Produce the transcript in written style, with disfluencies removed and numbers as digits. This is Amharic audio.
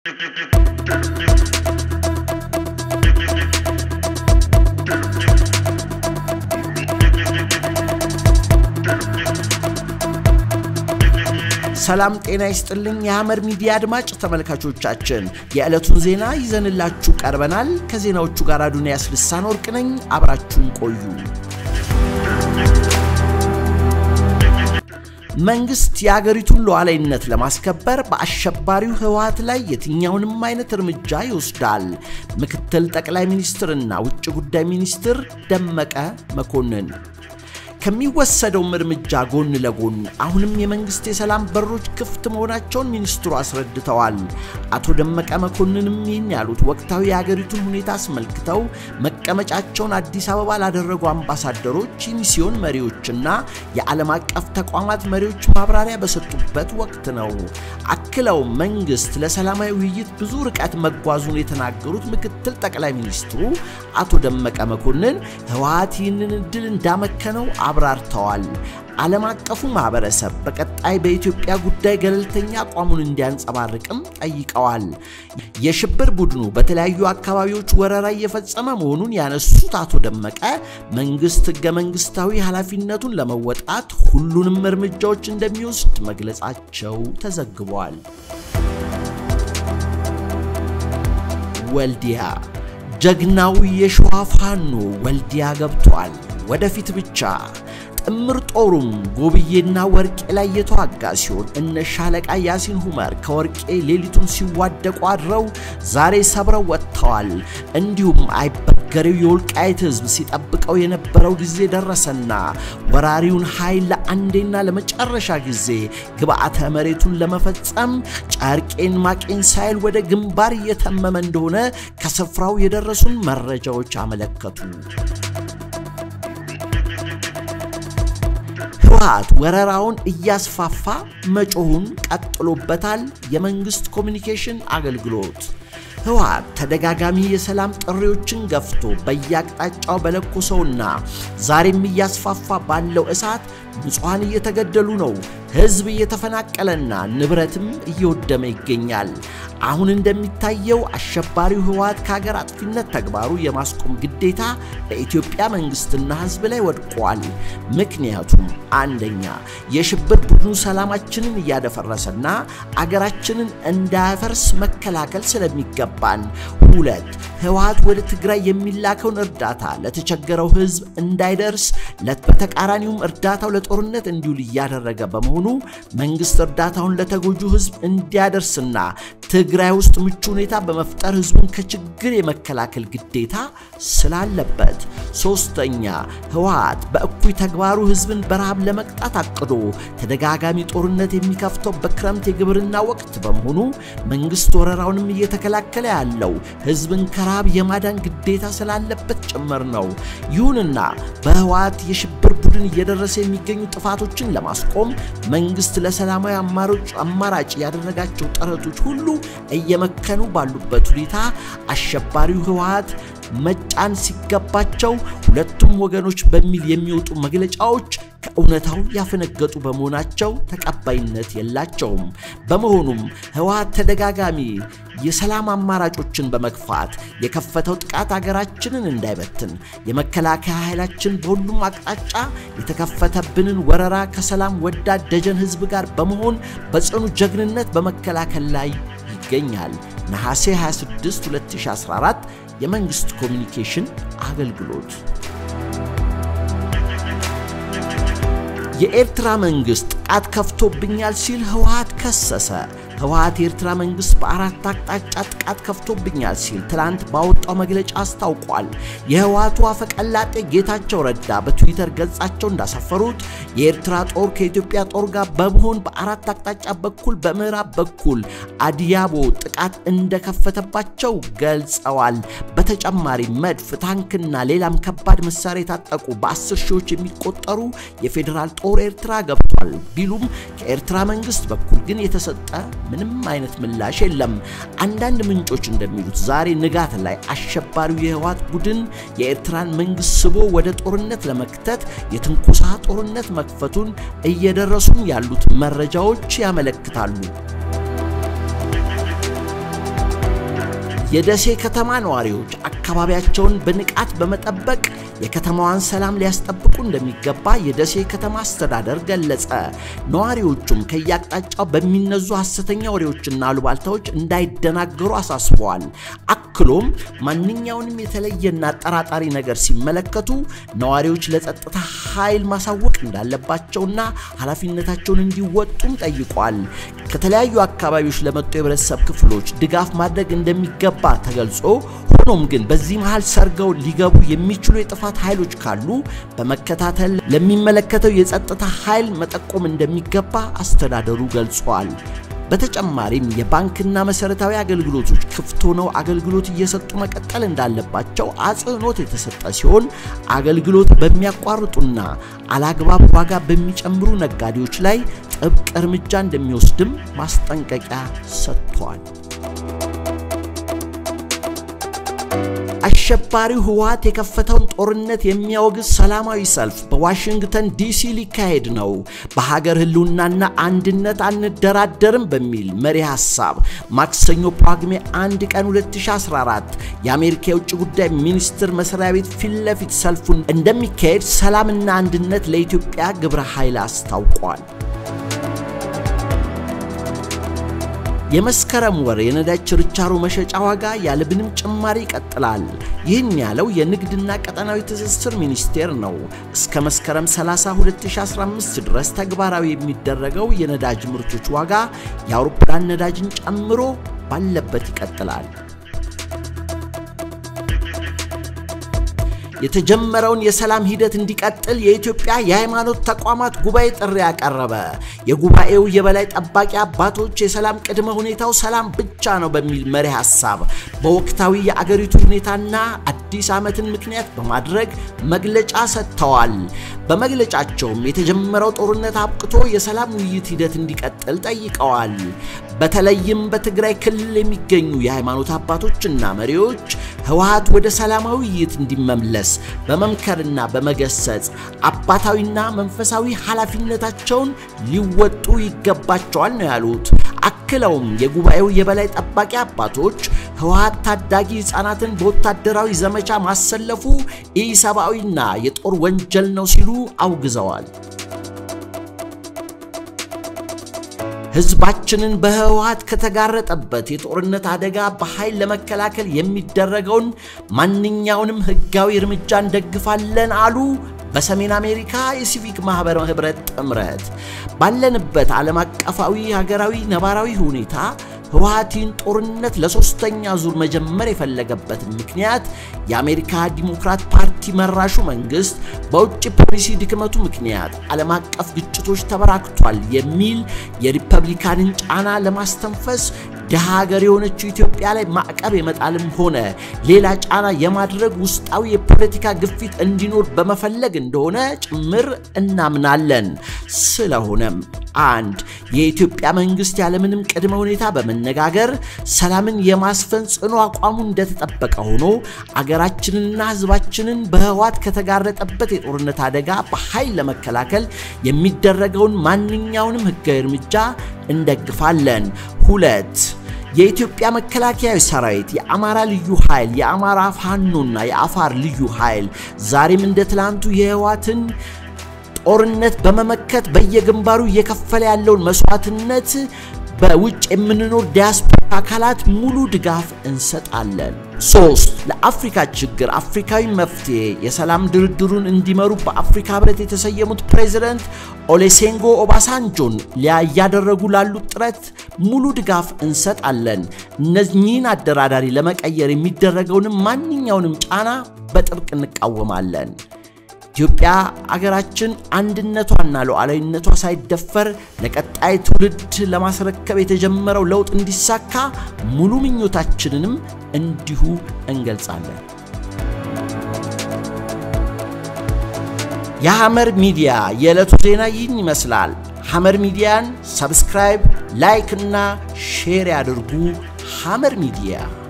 ሰላም ጤና ይስጥልኝ የሐመር ሚዲያ አድማጭ ተመልካቾቻችን የዕለቱን ዜና ይዘንላችሁ ቀርበናል ከዜናዎቹ ጋር አዱንያስ ልሳን ወርቅ ነኝ አብራችሁን ቆዩ መንግስት የአገሪቱን ሉዓላዊነት ለማስከበር በአሸባሪው ህወሓት ላይ የትኛውንም አይነት እርምጃ ይወስዳል ምክትል ጠቅላይ ሚኒስትርና ውጭ ጉዳይ ሚኒስትር ደመቀ መኮንን ከሚወሰደው እርምጃ ጎን ለጎን አሁንም የመንግስት የሰላም በሮች ክፍት መሆናቸውን ሚኒስትሩ አስረድተዋል አቶ ደመቀ መኮንንም ይህን ያሉት ወቅታዊ የአገሪቱን ሁኔታ አስመልክተው መቀመጫቸውን አዲስ አበባ ላደረጉ አምባሳደሮች ሚስዮን መሪዎችና የዓለም አቀፍ ተቋማት መሪዎች ማብራሪያ በሰጡበት ወቅት ነው አክለው መንግስት ለሰላማዊ ውይይት ብዙ ርቀት መጓዙን የተናገሩት ምክትል ጠቅላይ ሚኒስትሩ አቶ ደመቀ መኮንን ህወሓት ይህንን ድል እንዳመከነው አብራርተዋል ዓለም አቀፉ ማህበረሰብ በቀጣይ በኢትዮጵያ ጉዳይ ገለልተኛ አቋሙን እንዲያንጸባርቅም ጠይቀዋል የሽብር ቡድኑ በተለያዩ አካባቢዎች ወረራ እየፈጸመ መሆኑን ያነሱት አቶ ደመቀ መንግስት ህገ መንግስታዊ ኃላፊነቱን ለመወጣት ሁሉንም እርምጃዎች እንደሚወስድ መግለጻቸው ተዘግቧል ወልዲያ ጀግናው የሸዋው ፋኖ ወልዲያ ገብቷል ወደፊት ብቻ ጥምር ጦሩም ጎብዬና ወርቄ ላይ የተዋጋ ሲሆን እነ ሻለቃ ያሲን ሁመር ከወርቄ ሌሊቱን ሲዋደቁ አድረው ዛሬ ሰብረው ወጥተዋል እንዲሁም አይበገሬው የወልቃይት ህዝብ ሲጠብቀው የነበረው ጊዜ ደረሰና ወራሪውን ኃይል ለአንዴና ለመጨረሻ ጊዜ ግብአተ መሬቱን ለመፈጸም ጫርቄን ማቄን ሳይል ወደ ግንባር እየተመመ እንደሆነ ከስፍራው የደረሱን መረጃዎች አመለከቱ ህወሓት ወረራውን እያስፋፋ መጮሁን ቀጥሎበታል የመንግስት ኮሙኒኬሽን አገልግሎት ህወሓት ተደጋጋሚ የሰላም ጥሪዎችን ገፍቶ በያቅጣጫው በለኮሰውና ዛሬም እያስፋፋ ባለው እሳት ንጹሃን እየተገደሉ ነው ህዝብ እየተፈናቀለና ንብረትም እየወደመ ይገኛል አሁን እንደሚታየው አሸባሪው ህወሓት ከሀገር አጥፊነት ተግባሩ የማስቆም ግዴታ በኢትዮጵያ መንግስትና ህዝብ ላይ ወድቋል ምክንያቱም አንደኛ የሽብር ቡድኑ ሰላማችንን ያደፈረሰና አገራችንን እንዳያፈርስ መከላከል ስለሚገባን ሁለት ህወሓት ወደ ትግራይ የሚላከውን እርዳታ ለተቸገረው ህዝብ እንዳይደርስ ለተቃራኒውም እርዳታው ለጦርነት እንዲውል ያደረገ በመሆኑ መንግስት እርዳታውን ለተጎጁ ህዝብ እንዲያደርስና ትግራይ ውስጥ ምቹ ሁኔታ በመፍጠር ህዝቡን ከችግር የመከላከል ግዴታ ስላለበት ሶስተኛ ህወሓት በእኩይ ተግባሩ ህዝብን በረሃብ ለመቅጣት አቅዶ ተደጋጋሚ ጦርነት የሚከፍተው በክረምት የግብርና ወቅት በመሆኑ መንግስት ወረራውንም እየተከላከለ ያለው ህዝብን ከረሃብ የማዳን ግዴታ ስላለበት ጭምር ነው ይሁንና በህወሓት የሽብር ቡድን እየደረሰ የሚገኙ ጥፋቶችን ለማስቆም መንግስት ለሰላማዊ አማራጭ ያደረጋቸው ጥረቶች ሁሉ እየመከኑ ባሉበት ሁኔታ አሸባሪው ህወሓት መጫን ሲገባቸው ሁለቱም ወገኖች በሚል የሚወጡ መግለጫዎች ከእውነታው ያፈነገጡ በመሆናቸው ተቀባይነት የላቸውም በመሆኑም ህወሓት ተደጋጋሚ የሰላም አማራጮችን በመግፋት የከፈተው ጥቃት አገራችንን እንዳይበትን የመከላከያ ኃይላችን በሁሉም አቅጣጫ የተከፈተብንን ወረራ ከሰላም ወዳድ ደጀን ህዝብ ጋር በመሆን በጽኑ ጀግንነት በመከላከል ላይ ይገኛል ነሐሴ 26 2014 የመንግስት ኮሙኒኬሽን አገልግሎት የኤርትራ መንግስት ጥቃት ከፍቶብኛል ሲል ህወሓት ከሰሰ ህወሓት የኤርትራ መንግስት በአራት አቅጣጫ ጥቃት ከፍቶብኛል ሲል ትላንት ባወጣው መግለጫ አስታውቋል የህወሓቱ አፈቀላጤ ጌታቸው ረዳ በትዊተር ገጻቸው እንዳሰፈሩት የኤርትራ ጦር ከኢትዮጵያ ጦር ጋር በመሆን በአራት አቅጣጫ በኩል በመራብ በኩል አዲያቦ ጥቃት እንደከፈተባቸው ገልጸዋል በተጨማሪ መድፍ ታንክና ሌላም ከባድ መሳሪያ የታጠቁ በ10 ሺዎች የሚቆጠሩ የፌደራል ጦር ኤርትራ ገብቷል ቢሉም ከኤርትራ መንግስት በኩል ግን የተሰጠ ምንም አይነት ምላሽ የለም አንዳንድ ምንጮች እንደሚሉት ዛሬ ንጋት ላይ አሸባሪው የህወሓት ቡድን የኤርትራን መንግስት ስቦ ወደ ጦርነት ለመክተት የትንኩሳ ጦርነት መክፈቱን እየደረሱን ያሉት መረጃዎች ያመለክታሉ የደሴ ከተማ ነዋሪዎች አካባቢያቸውን በንቃት በመጠበቅ የከተማዋን ሰላም ሊያስጠብቁ እንደሚገባ የደሴ ከተማ አስተዳደር ገለጸ። ነዋሪዎቹም ከያቅጣጫው በሚነዙ ሐሰተኛ ወሬዎችና አሉባልታዎች እንዳይደናገሩ አሳስበዋል። አክሎም ማንኛውንም የተለየና ጠራጣሪ ነገር ሲመለከቱ ነዋሪዎች ለጸጥታ ኃይል ማሳወቅ እንዳለባቸውና ኃላፊነታቸውን እንዲወጡም ጠይቋል። ከተለያዩ አካባቢዎች ለመጡ የህብረተሰብ ክፍሎች ድጋፍ ማድረግ እንደሚገባ ተገልጾ ሆኖም ግን በዚህ መሃል ሰርገው ሊገቡ የሚችሉ የጥፋት ኃይሎች ካሉ በመከታተል ለሚመለከተው የጸጥታ ኃይል መጠቆም እንደሚገባ አስተዳደሩ ገልጿል። በተጨማሪም የባንክና መሰረታዊ አገልግሎቶች ክፍት ሆነው አገልግሎት እየሰጡ መቀጠል እንዳለባቸው አጽንኦት የተሰጠ ሲሆን አገልግሎት በሚያቋርጡና አላግባብ ዋጋ በሚጨምሩ ነጋዴዎች ላይ ጥብቅ እርምጃ እንደሚወስድም ማስጠንቀቂያ ሰጥቷል። አሸባሪው ህወሓት የከፈተውን ጦርነት የሚያወግዝ ሰላማዊ ሰልፍ በዋሽንግተን ዲሲ ሊካሄድ ነው። በሀገር ህልውናና አንድነት አንደራደርም በሚል መሪ ሐሳብ ማክሰኞ ጳጉሜ 1 ቀን 2014 የአሜሪካ የውጭ ጉዳይ ሚኒስትር መስሪያ ቤት ፊት ለፊት ሰልፉን እንደሚካሄድ ሰላምና አንድነት ለኢትዮጵያ ግብረ ኃይል አስታውቋል። የመስከረም ወር የነዳጅ ችርቻሮ መሸጫ ዋጋ ያለምንም ጭማሪ ይቀጥላል። ይህን ያለው የንግድና ቀጠናዊ ትስስር ሚኒስቴር ነው። እስከ መስከረም 30 2015 ድረስ ተግባራዊ የሚደረገው የነዳጅ ምርቶች ዋጋ የአውሮፕላን ነዳጅን ጨምሮ ባለበት ይቀጥላል። የተጀመረውን የሰላም ሂደት እንዲቀጥል የኢትዮጵያ የሃይማኖት ተቋማት ጉባኤ ጥሪ ያቀረበ። የጉባኤው የበላይ ጠባቂ አባቶች የሰላም ቅድመ ሁኔታው ሰላም ብቻ ነው በሚል መሪ ሐሳብ በወቅታዊ የአገሪቱ ሁኔታና አዲስ ዓመትን ምክንያት በማድረግ መግለጫ ሰጥተዋል። በመግለጫቸውም የተጀመረው ጦርነት አብቅቶ የሰላም ውይይት ሂደት እንዲቀጥል ጠይቀዋል። በተለይም በትግራይ ክልል የሚገኙ የሃይማኖት አባቶችና መሪዎች ህወሓት ወደ ሰላማዊ ውይይት እንዲመለስ በመምከርና በመገሰጽ አባታዊና መንፈሳዊ ኃላፊነታቸውን ሊወጡ ይገባቸዋል ነው ያሉት። አክለውም የጉባኤው የበላይ ጠባቂ አባቶች ህወሓት ታዳጊ ህፃናትን በወታደራዊ ዘመቻ ማሰለፉ ኢሰብአዊና የጦር ወንጀል ነው ሲሉ አውግዘዋል። ህዝባችንን በህወሓት ከተጋረጠበት የጦርነት አደጋ በኃይል ለመከላከል የሚደረገውን ማንኛውንም ህጋዊ እርምጃ እንደግፋለን አሉ። በሰሜን አሜሪካ የሲቪክ ማህበር ህብረት ጥምረት ባለንበት ዓለም አቀፋዊ ሀገራዊ ነባራዊ ሁኔታ ህወሓትን ጦርነት ለሶስተኛ ዙር መጀመር የፈለገበት ምክንያት የአሜሪካ ዲሞክራት ፓርቲ መራሹ መንግስት በውጭ ፖሊሲ ድክመቱ ምክንያት ዓለም አቀፍ ግጭቶች ተበራክቷል የሚል የሪፐብሊካንን ጫና ለማስተንፈስ ሀገር የሆነችው ኢትዮጵያ ላይ ማዕቀብ የመጣልም ሆነ ሌላ ጫና የማድረግ ውስጣዊ የፖለቲካ ግፊት እንዲኖር በመፈለግ እንደሆነ ጭምር እናምናለን። ስለሆነም አንድ የኢትዮጵያ መንግስት ያለምንም ቅድመ ሁኔታ በመነጋገር ሰላምን የማስፈን ጽኑ አቋሙ እንደተጠበቀ ሆኖ አገራችንንና ህዝባችንን በህወሓት ከተጋረጠበት የጦርነት አደጋ በኃይል ለመከላከል የሚደረገውን ማንኛውንም ህጋዊ እርምጃ እንደግፋለን። ሁለት የኢትዮጵያ መከላከያ ሰራዊት የአማራ ልዩ ኃይል የአማራ ፋኖና የአፋር ልዩ ኃይል ዛሬም እንደ ትላንቱ የህወሓትን ጦርነት በመመከት በየግንባሩ እየከፈለ ያለውን መስዋዕትነት በውጭ የምንኖር ዲያስፖራ አካላት ሙሉ ድጋፍ እንሰጣለን። 3 ለአፍሪካ ችግር አፍሪካዊ መፍትሄ የሰላም ድርድሩን እንዲመሩ በአፍሪካ ህብረት የተሰየሙት ፕሬዝዳንት ኦሉሴጉን ኦባሳንጆን ያያደረጉ ላሉት ጥረት ሙሉ ድጋፍ እንሰጣለን። እነዚህን አደራዳሪ ለመቀየር የሚደረገውን ማንኛውንም ጫና በጥብቅ እንቃወማለን። ኢትዮጵያ አገራችን አንድነቷና ሉዓላዊነቷ ሳይደፈር ለቀጣይ ትውልድ ለማስረከብ የተጀመረው ለውጥ እንዲሳካ ሙሉ ምኞታችንንም እንዲሁ እንገልጻለን። የሐመር ሚዲያ የዕለቱ ዜና ይህን ይመስላል። ሐመር ሚዲያን ሰብስክራይብ፣ ላይክ እና ሼር ያድርጉ። ሐመር ሚዲያ